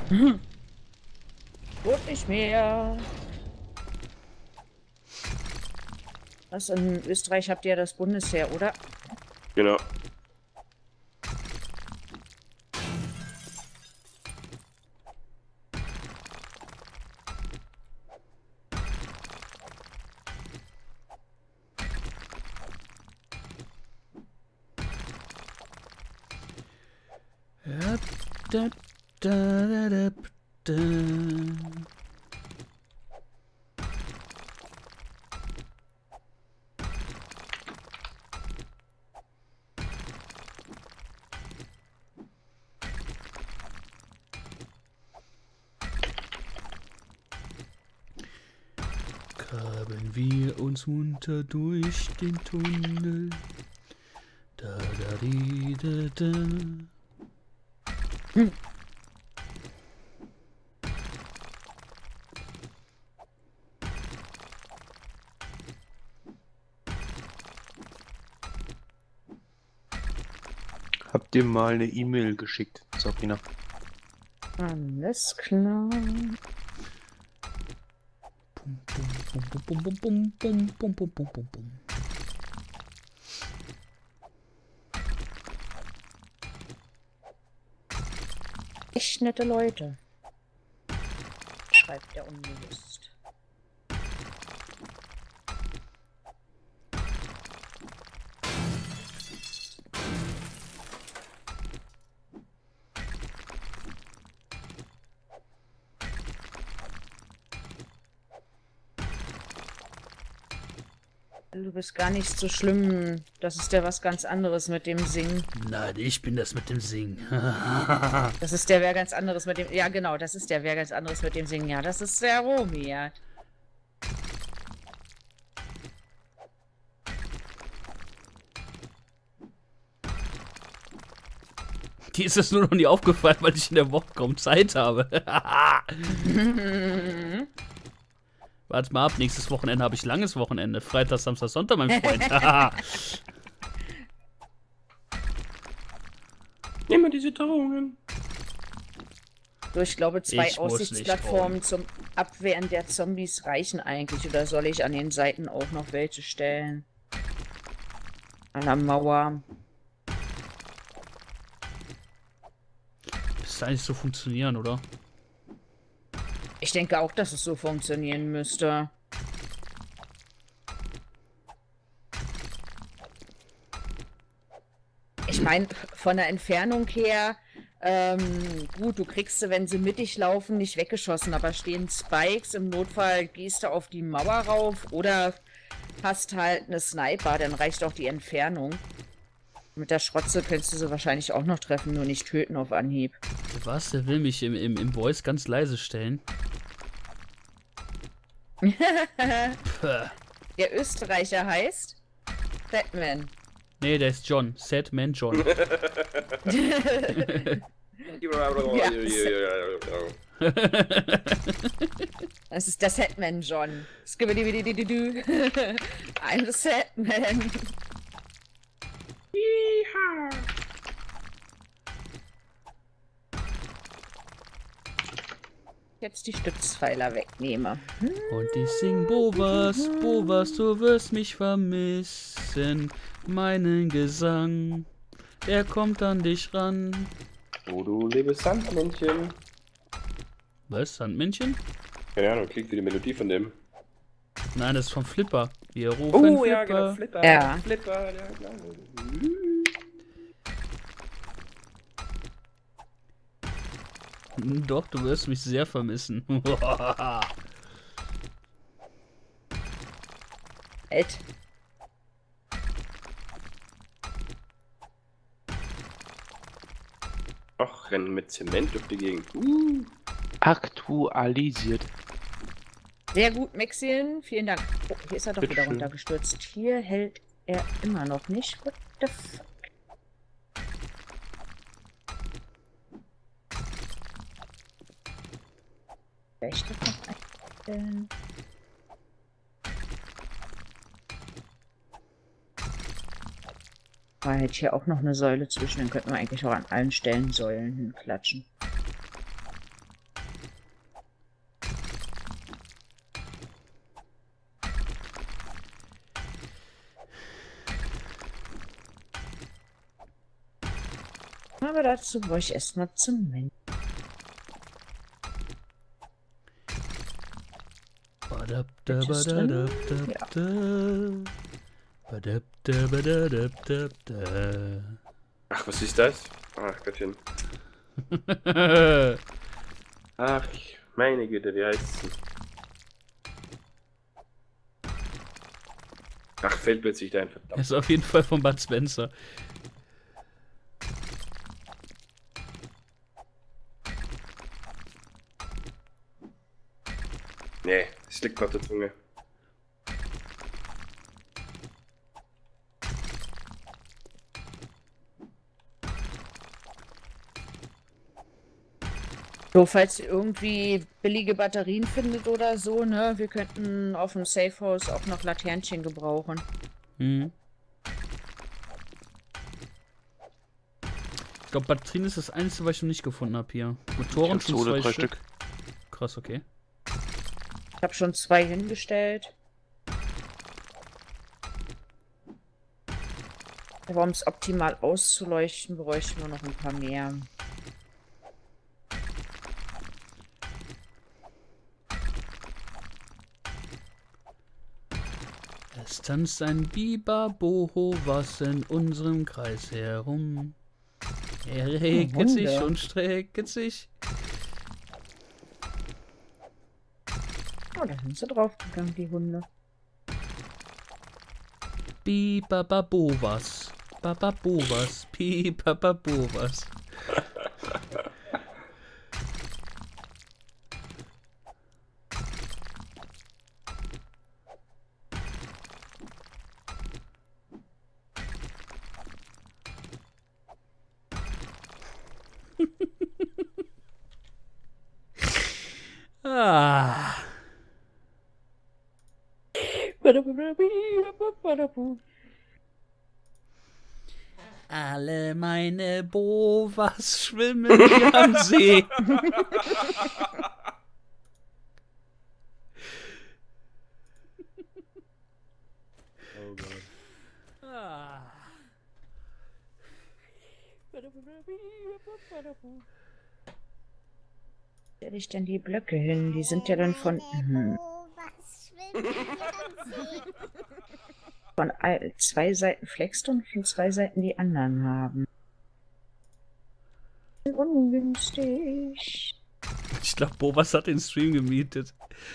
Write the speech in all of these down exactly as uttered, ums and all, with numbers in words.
Hm. Gut nicht mehr. Was, in Österreich habt ihr das Bundesheer, oder? Genau. Ja, da, da, da, da, da. Graben wir uns munter durch den Tunnel. Da, da, di, da, da. Hm. Habt ihr mal eine E-Mail geschickt, Sabrina? Alles klar. Bum, bum, bum, bum, bum, bum, bum, bum, bum, bum, bum, bum. Echt nette Leute. Schreibt der unbewusst. Du bist gar nicht so schlimm. Das ist ja was ganz anderes mit dem Singen. Nein, ich bin das mit dem Singen. Das ist der wer ganz anderes mit dem. Ja, genau, das ist der wer ganz anderes mit dem Singen. Ja, das ist der Romy, ja. Die ist es nur noch nie aufgefallen, weil ich in der Woche kaum Zeit habe. Warte mal ab, nächstes Wochenende habe ich langes Wochenende. Freitag, Samstag, Sonntag, mein Freund. Nimm mal diese Drohungen. So, ich glaube, zwei Ich muss Aussichtsplattformen nicht zum Abwehren der Zombies reichen eigentlich. Oder soll ich an den Seiten auch noch welche stellen? An der Mauer. Müsste eigentlich so funktionieren, oder? Ich denke auch, dass es so funktionieren müsste. Ich meine, von der Entfernung her, ähm, gut, du kriegst sie, wenn sie mittig laufen, nicht weggeschossen, aber stehen Spikes, im Notfall gehst du auf die Mauer rauf oder hast halt eine Sniper, dann reicht auch die Entfernung. Mit der Schrotze könntest du sie wahrscheinlich auch noch treffen, nur nicht töten auf Anhieb. Was? Der will mich im, im, im Voice ganz leise stellen. Der Österreicher heißt Batman. Nee, der ist John. Sad Man John. Das ist der Setman John. Skibidi-bidi-di-di-du. I'm the Setman. Jetzt die Stützpfeiler wegnehme. Und ich sing Bovas, Bovas, du wirst mich vermissen. Meinen Gesang, der kommt an dich ran. Oh, du liebes Sandmännchen. Was? Sandmännchen? Keine Ahnung, klingt wie die Melodie von dem. Nein, das ist vom Flipper. Wir rufen Oh, Flipper. ja, genau, Flipper. Ja. Flipper, ja, genau. Doch, du wirst mich sehr vermissen. Alt. Ach, rennen mit Zement durch die Gegend. Uh. Aktualisiert. Sehr gut, Maxien. Vielen Dank. Oh, hier ist er doch Bitte wieder schön. runtergestürzt. Hier hält er immer noch nicht. What the fuck? Vielleicht doch noch ein... War halt hier auch noch eine Säule zwischen, dann könnten wir eigentlich auch an allen Stellen Säulen hinklatschen. Aber dazu brauche ich erstmal Zement. Badabda, badadabda, badabda, badadabda. Ach, was ist das? Ach, Gottchen. Ach, meine Güte, wie heißt es denn? Ach, fällt plötzlich ein, verdammt. Er ist auf jeden Fall von Bud Spencer. Nee, es liegt auf der Zunge. So, falls ihr irgendwie billige Batterien findet oder so, ne? Wir könnten auf dem Safehouse auch noch Laternchen gebrauchen. Mhm. Ich glaube, Batterien ist das Einzige, was ich noch nicht gefunden habe hier. Motoren Ich hab schon so zwei oder drei Stück. Stück. Krass, okay. Ich habe schon zwei hingestellt. Aber um es optimal auszuleuchten, bräuchten wir noch ein paar mehr. Es tanzt ein Biber-Boho, was in unserem Kreis herum. Er regt Hunde. sich und streckt sich. Oh, da sind sie draufgegangen, die Hunde. Bibababovas. Bababovas. Bibababovas. Ah. Alle meine Bovas schwimmen hier am See. Oh Gott. Ah. Stelle ich denn die Blöcke hin? Die sind ja dann von... Hm. Von all, zwei Seiten flext und von zwei Seiten die anderen haben. Ungünstig. Ich glaube, Bovas hat den Stream gemietet.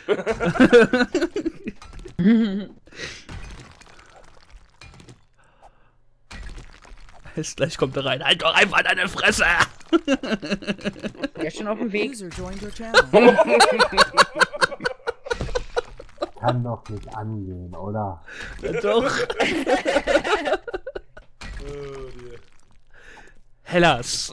Jetzt gleich kommt er rein. Halt doch einfach deine Fresse! Der ist schon auf dem Weg. User joined your channel. Kann doch nicht angehen, oder? Doch. Hellas.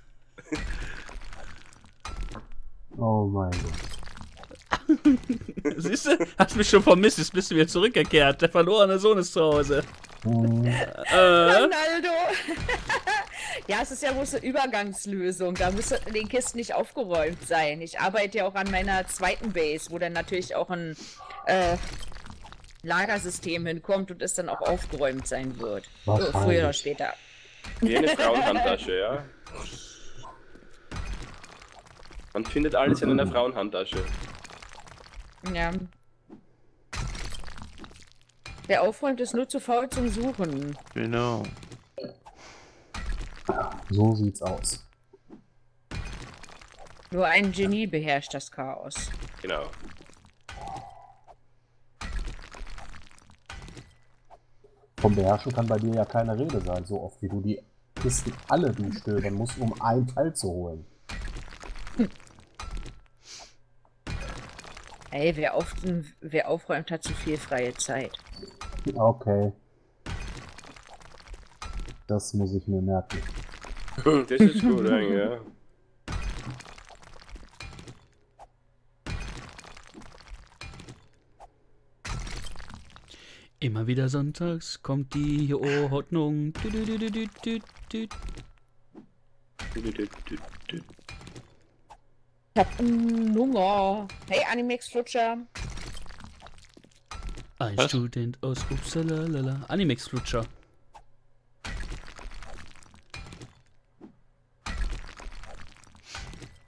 Oh mein Gott. Siehst du? Hast mich schon vermisst, jetzt bist du wieder zurückgekehrt. Der verlorene Sohn ist zu Hause. Hm, Äh, Ronaldo! Ja, es ist ja bloß eine Übergangslösung. Da muss in den Kisten nicht aufgeräumt sein. Ich arbeite ja auch an meiner zweiten Base, wo dann natürlich auch ein äh, Lagersystem hinkommt und es dann auch aufgeräumt sein wird. So, früher oder wahrscheinlich. später. Wie eine Frauenhandtasche, ja. Man findet alles in einer Frauenhandtasche. Ja. Wer aufräumt, ist nur zu faul zum Suchen. Genau. So sieht's aus. Nur ein Genie beherrscht das Chaos. Genau. Vom Beherrschen kann bei dir ja keine Rede sein, so oft wie du die Kisten alle durchstöbern musst, um ein Teil zu holen. Ey, wer, auf, wer aufräumt, hat zu viel freie Zeit. Okay. Das muss ich mir merken. Das ist gut, eigentlich, ja. Immer wieder sonntags kommt die Ordnung. Dü, dü, dü, dü, dü, dü, dü. Ich hab einen Hunger. Hey, Animex-Flutscher. Ein Was? Student aus Upsala, Animex-Flutscher.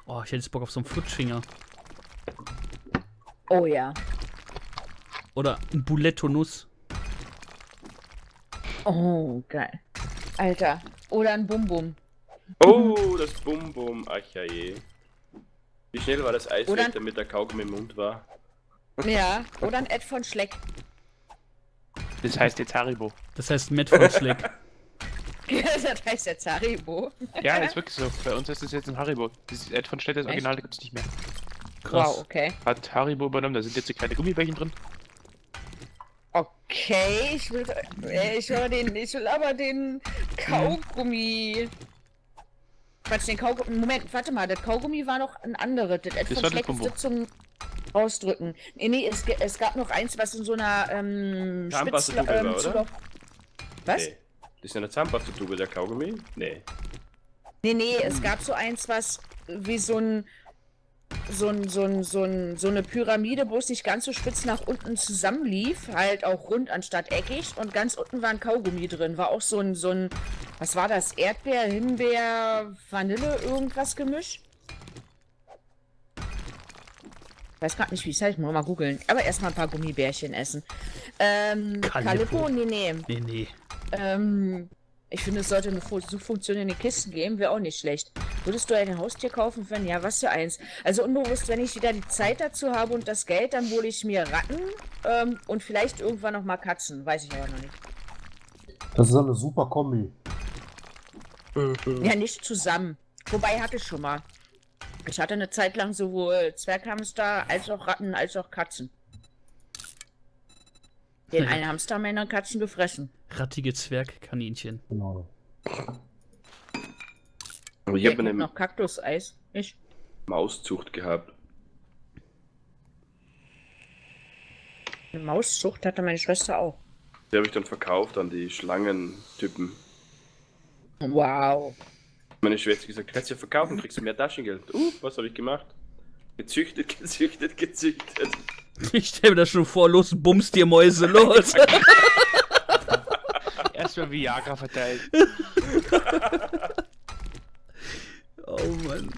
Oh, ich hätte jetzt Bock auf so einen Flutschfinger. Oh ja. Oder ein Buletto-Nuss. Oh, geil. Alter. Oder ein Bum-Bum. Oh, das Bum-Bum. Ach ja je. Wie schnell war das Eis Oder- weg, damit der Kaugummi im Mund war? Ja. Oder ein Ed von Schleck. Das heißt jetzt Haribo. Das heißt Matt von Schleck. Das heißt jetzt Haribo. Ja, ist wirklich so. Bei uns ist das jetzt ein Haribo. Das Ed von Städte, das Echt? Original, gibt es nicht mehr. Krass. Wow, okay. Hat Haribo übernommen, da sind jetzt so kleine Gummibärchen drin. Okay, ich will, äh, ich will den, ich will aber den Kaugummi. Quatsch, den Kaugummi. Moment, warte mal, das Kaugummi war noch ein anderes. Das Ed Das von war das Schleck Bum-Bum. ist zum Ausdrücken. Nee, nee, es, ge- es gab noch eins, was in so einer ähm, Zahnpastatube ähm, war, oder? Zulauf- Was? Nee. Das ist eine Zahnpastatube, der Kaugummi? Nee. Nee, nee, es gab so eins, was wie so ein so ein, so ein, so ein, so eine Pyramide, bloß nicht ganz so spitz nach unten zusammenlief, halt auch rund anstatt eckig und ganz unten war ein Kaugummi drin, war auch so ein, so ein, was war das, Erdbeer, Himbeer, Vanille, irgendwas Gemisch? Ich weiß gerade nicht, wie es heißt, muss mal googeln, aber erstmal ein paar Gummibärchen essen. Ähm, Calippo. Calippo, nee, nee. Nee, nee. Ähm, ich finde, es sollte eine Fu- Suchfunktion in den Kisten geben, wäre auch nicht schlecht. Würdest du ein Haustier kaufen? Wenn ja, was für eins? Also unbewusst, wenn ich wieder die Zeit dazu habe und das Geld, dann hole ich mir Ratten ähm, und vielleicht irgendwann noch mal Katzen. Weiß ich aber noch nicht. Das ist eine super Kombi. Ja, nicht zusammen. Wobei hatte ich schon mal. Ich hatte eine Zeit lang sowohl Zwerghamster als auch Ratten als auch Katzen. Den einen Hamster haben meine Katzen gefressen. Rattige Zwergkaninchen. Genau. Aber ich Hier habe eine noch Kaktuseis. Ich. Mauszucht gehabt. Eine Mauszucht hatte meine Schwester auch. Die habe ich dann verkauft an die Schlangentypen. Wow. Meine Schwester gesagt, kannst du ja verkaufen, kriegst du mehr Taschengeld. Uh, was habe ich gemacht? Gezüchtet, gezüchtet, gezüchtet. Ich stell mir das schon vor, los, bummst dir Mäuse, los. Erstmal Viagra verteilt. Oh Mann.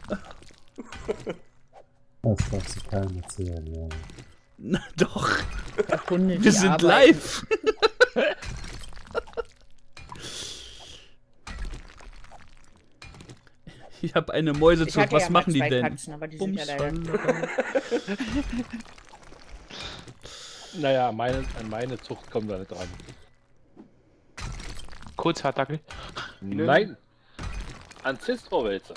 Das darfst du keinem erzählen, ja. Na doch, Hunde, die wir sind arbeiten. live. Ich habe eine Ich Mäusezucht, hatte was ja mal machen die zwei denn? Katzen, aber die sind ja Bums leider... verloren. Naja, meine, an meine Zucht kommt da nicht dran. Kurzhaardackel. Nein! Ancestro-Wälzer.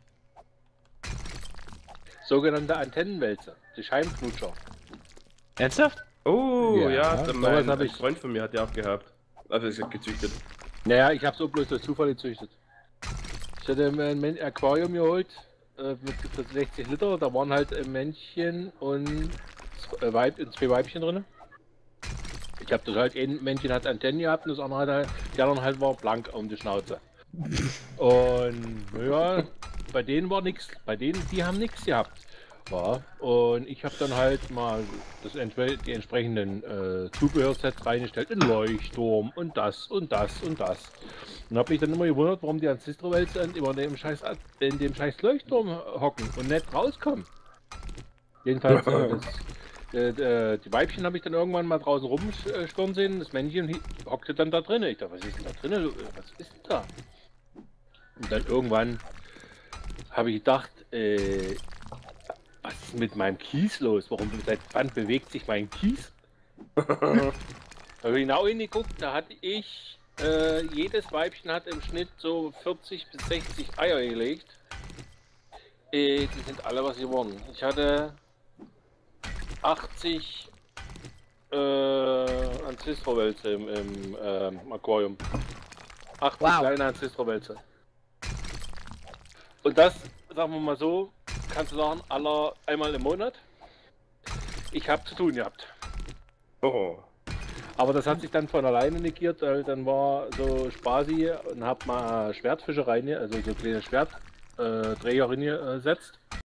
Sogenannte Antennenwälzer. Die Scheibenknutscher. Ernsthaft? Oh, Ja, ja, sowas mein hab ein ich. Freund von mir hat die auch gehabt. Also ich gesagt, gezüchtet. Naja, ich habe so bloß durch Zufall gezüchtet. Ich hatte mir ein Men- Aquarium geholt äh, mit für sechzig Liter. Da waren halt ein Männchen und zwei, Weib, und zwei Weibchen drin. Ich habe das halt, ein Männchen hat Antennen gehabt und das andere hat halt, die anderen halt war blank um die Schnauze. Und ja, bei denen war nichts. Bei denen, die haben nichts gehabt. Ja, und ich habe dann halt mal das, entwe- die entsprechenden äh, Zubehörsets reingestellt, einen Leuchtturm und das und das und das. Und habe mich dann immer gewundert, warum die Ancestro-Wälzer immer in dem scheiß, in dem scheiß Leuchtturm hocken und nicht rauskommen. Jedenfalls, äh, das, äh, äh, die Weibchen habe ich dann irgendwann mal draußen rumschwirren sehen, das Männchen hi- hockte dann da drinnen. Ich dachte, was ist denn da drinnen? Was ist denn da? Und dann irgendwann habe ich gedacht, äh, was ist mit meinem Kies los? Warum, seit wann bewegt sich mein Kies? Da habe ich genau hingeguckt, da hatte ich, äh, jedes Weibchen hat im Schnitt so vierzig bis sechzig Eier gelegt. Äh, die sind alle was geworden. Ich hatte achtzig äh, Ancestro-Wälze im, im ähm, Aquarium. achtzig Wow. kleine Ancestro-Wälze. Und das, sagen wir mal so, kannst du sagen, aller einmal im Monat. Ich habe zu tun gehabt. Oh. Aber das hat sich dann von alleine negiert, weil dann war so Spaßi und hab mal Schwertfische rein, also so kleine Schwertträger äh, reingesetzt.